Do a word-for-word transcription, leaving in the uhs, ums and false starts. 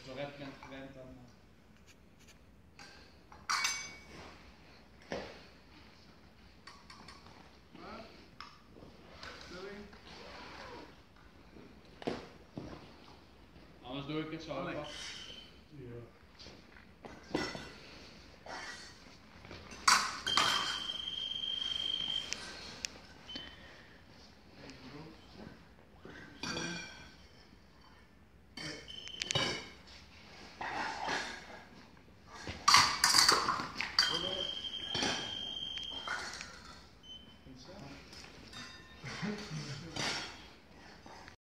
Lorette bent gewend dan. Anders doe ik het zo. Alex. Ja.